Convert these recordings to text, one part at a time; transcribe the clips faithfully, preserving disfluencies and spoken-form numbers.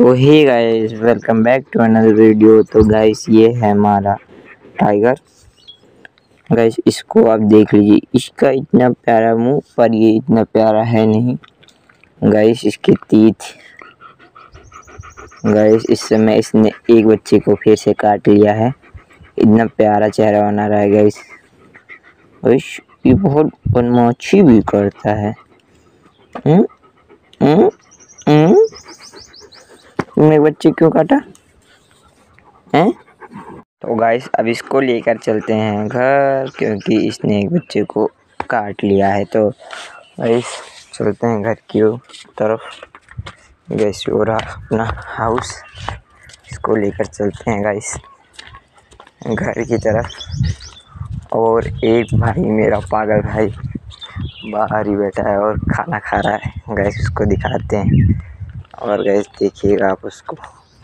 तो hey guys, welcome back to another video. तो guys ये है हमारा टाइगर। गाइस इसको आप देख लीजिए, इसका इतना प्यारा मुंह, पर ये इतना प्यारा है नहीं। गाइस इसके तीत, गाइस इस समय इसने एक बच्चे को फिर से काट लिया है। इतना प्यारा चेहरा बना रहा है गाइस। गाइस ये बहुत बदमाशी भी करता है। हम्म हम्म हम्म तुमने बच्चे क्यों काटा हैं? तो गाइस अब इसको लेकर चलते हैं घर, क्योंकि इसने एक बच्चे को काट लिया है। तो गाइस चलते हैं घर की तरफ। गाइस हो रहा अपना हाउस, इसको लेकर चलते हैं गाइस घर की तरफ। और एक भाई, मेरा पागल भाई, बाहर ही बैठा है और खाना खा रहा है। गाइस उसको दिखाते हैं। और गाइस देखिएगा आप उसको,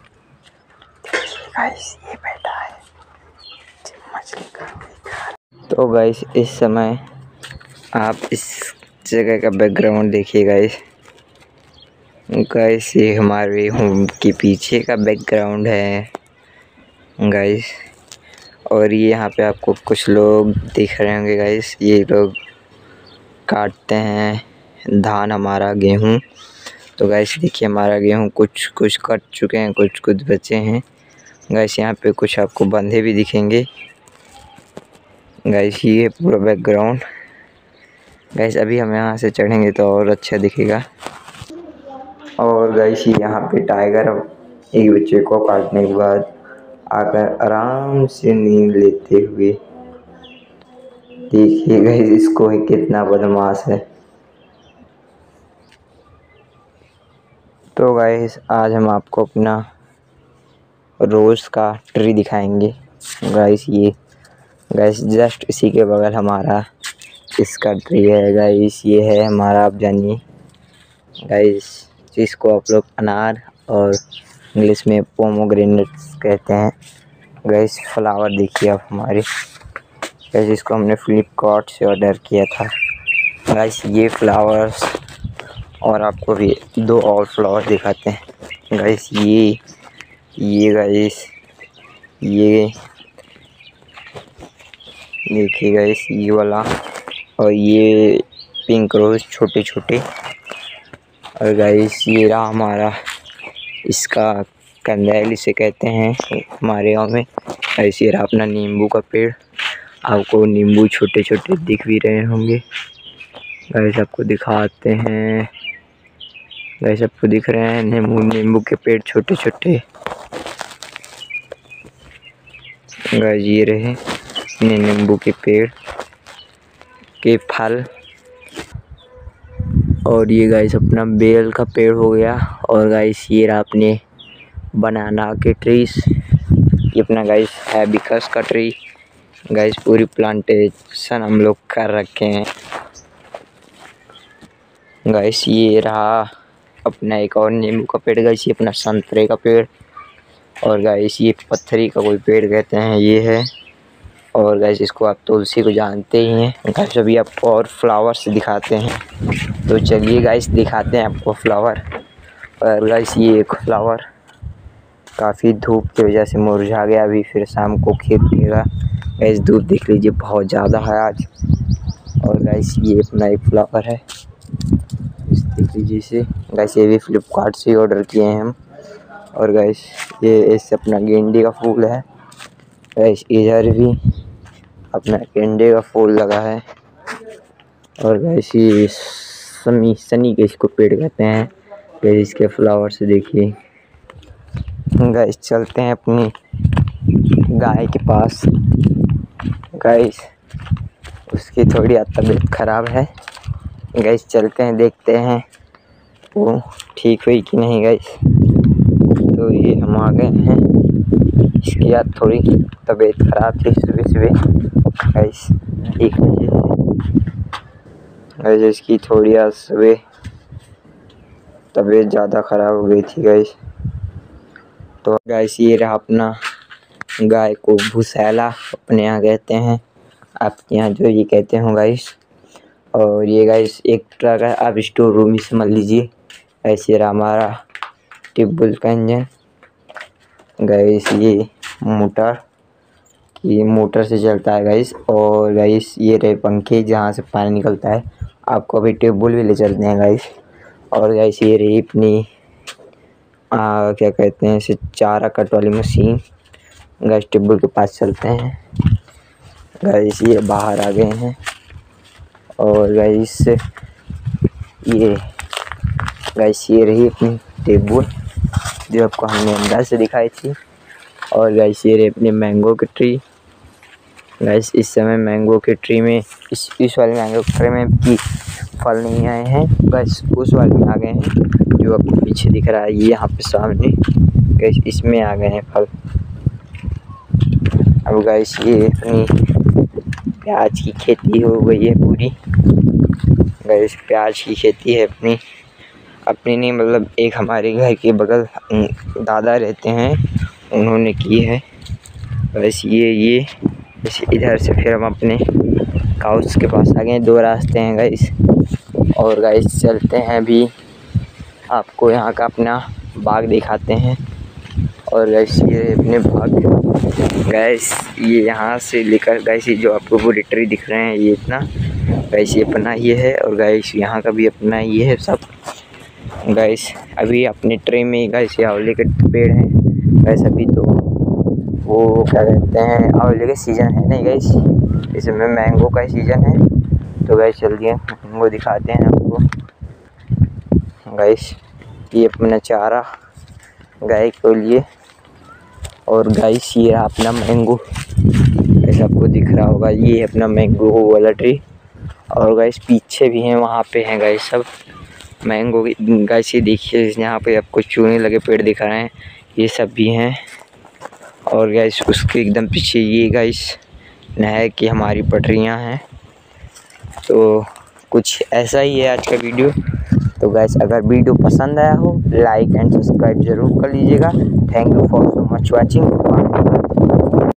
गाइस ये बैठा है मछली का। तो गाइस इस समय आप इस जगह का बैकग्राउंड देखिए गाइस। गाइस ये हमारे होम के पीछे का बैकग्राउंड है गाइस। और ये यहाँ पे आपको कुछ लोग दिख रहे होंगे गाइस। ये लोग काटते हैं धान, हमारा गेहूँ। तो गाइस देखिए हमारा गेहूँ कुछ कुछ कट चुके हैं, कुछ कुछ बचे हैं गाइस। यहाँ पे कुछ आपको बंधे भी दिखेंगे गाइस। ये पूरा बैकग्राउंड गाइस। अभी हम यहाँ से चढ़ेंगे तो और अच्छा दिखेगा। और गाइस यहाँ पे टाइगर एक बच्चे को काटने के बाद आकर आराम से नींद लेते हुए, देखिए गाइस इसको ही कितना बदमाश है। तो गाइस आज हम आपको अपना रोज़ का ट्री दिखाएंगे गाइस। ये गाइस जस्ट इसी के बगल हमारा इसका ट्री है गाइस। ये है हमारा, आप जानिए गाइस, जिसको आप लोग अनार और इंग्लिश में पोमोग्रेनेट्स कहते हैं गाइस। फ्लावर देखिए आप हमारे गाइस, इसको हमने फ्लिपकार्ट से ऑर्डर किया था गाइस। ये फ्लावर्स, और आपको भी दो और फ्लावर दिखाते हैं गाइस। ये ये गाइस, ये देखिए गाइस ये वाला, और ये पिंक रोज छोटे छोटे। और गाइस ये रहा हमारा, इसका कंदैल इसे कहते हैं हमारे गांव में। गाइस ये रहा अपना नींबू का पेड़। आपको नींबू छोटे छोटे दिख भी रहे होंगे गाइस, आपको दिखाते हैं गाइस। आपको दिख रहे हैं नींबू नींबू के पेड़ छोटे छोटे गाइस। ये रहे नींबू के पेड़ के फल। और ये गाइस अपना बेल का पेड़ हो गया। और गाइस ये रहा अपने बनाना के ट्रीज। ये अपना गाइस हैबिस्कस का ट्री गाइस। पूरी प्लांटेशन हम लोग कर रखे हैं गाइस। ये रहा अपना एक और नींबू का पेड़ गाइस। ये अपना संतरे का पेड़। और गाइस ये पत्थरी का कोई पेड़ कहते हैं, ये है। और गाइस इसको आप तुलसी को जानते ही हैं गाइस। अभी आपको और फ्लावर्स दिखाते हैं, तो चलिए गाइस दिखाते हैं आपको फ्लावर। और गाइस ये एक फ्लावर काफ़ी धूप की वजह से मुरझा गया, अभी फिर शाम को खिलेगा गाइस। धूप देख लीजिए बहुत ज़्यादा है आज। और गाइस ये अपना एक फ्लावर है, इस देख लीजिए इसे गाइस। ये भी फ्लिपकार्ट से ऑर्डर किए हैं हम। और गाइस ये इस अपना गेंदे का फूल है गाइस। इधर भी अपना गेंदे का फूल लगा है। और गाइस ये सनी सनी के इसको पेड़ कहते हैं गाइस। इसके फ्लावर से देखिए गाइस। चलते हैं अपनी गाय के पास गाइस, उसकी थोड़ी तबीयत ख़राब है गाइस। चलते हैं देखते हैं वो ठीक हुई कि नहीं गाइस। तो ये हम आ गए हैं। इसकी याद थोड़ी तबीयत ख़राब थी सुबह सुबह गाइस, एक वजह से गाइस। इसकी थोड़ी आज सुबह तबीयत ज़्यादा ख़राब हो गई थी गाइस। तो गाइस ये रहा अपना, गाय को भूसैला अपने यहाँ कहते हैं, आपके यहाँ जो ये कहते हो गाइस। और ये गाइस एक ट्रक है, आप स्टोर रूम ही समझ लीजिए। ऐसे रहा हमारा ट्यूबवेल का इंजन। गाइस ये मोटर, ये मोटर से चलता है गाइस। और गाइस ये रहे पंखे जहाँ से पानी निकलता है। आपको अभी ट्यूबवेल भी ले चलते हैं गाइस। और गाइस ये रही अपनी आ, क्या कहते हैं इसे, चारा कट वाली मशीन। गाइस ट्यूबवेल के पास चलते हैं। गाइस ये बाहर आ गए हैं। और गाइस ये गाइस ये रही अपनी ट्यूबवेल जो आपको हमने अंदर से दिखाई थी। और गाइस ये रही अपनी मैंगो की ट्री। गाइस इस समय मैंगो के ट्री में इस इस वाले मैंगो के ट्री में भी फल नहीं आए हैं। गाइस उस वाले में आ गए हैं जो आपको पीछे दिख रहा है, ये यहाँ पे सामने। गाइस इसमें आ गए हैं फल। अब गाइस ये अपनी प्याज की खेती हो गई है पूरी। गाइस प्याज की खेती है अपनी अपनी नहीं मतलब एक हमारे घर के बगल दादा रहते हैं, उन्होंने की है। गाइस ये ये इधर से फिर हम अपने काउस के पास आ गए। दो रास्ते हैं गाइस। और गाइस चलते हैं अभी आपको यहाँ का अपना बाग दिखाते हैं। और गाइस ये अपने बाग। गाइस ये यहाँ से लेकर गाइस ये जो आपको पूरी ट्री दिख रहे हैं ये इतना, गाइस ये अपना ये है। और गाइस यहाँ का भी अपना ये है सब। गाइस अभी अपने ट्री में गाइस ये आंवले के पेड़ हैं। गाइस अभी तो वो क्या कहते हैं आंवले का सीज़न है नहीं गाइस, इसमें मैंगो का सीज़न है। तो गाइस चलिए मैंगो दिखाते हैं आपको। गाइस ये अपना चारा गाय के लिए। और गाइस ये अपना मैंगो, ऐसा आपको दिख रहा होगा, ये अपना मैंगो वाला ट्री। और गाइस पीछे भी हैं, वहाँ पे हैं गाइस सब मैंगो की। गाइस ये देखिए यहाँ पे आपको चूने लगे पेड़ दिख रहे हैं, ये सब भी हैं। और गाइस उसके एकदम पीछे ये गाइस नहर की हमारी पटरियाँ हैं। तो कुछ ऐसा ही है आज का वीडियो। तो गाइस अगर वीडियो पसंद आया हो लाइक एंड सब्सक्राइब जरूर कर लीजिएगा। Thank you for so much watching.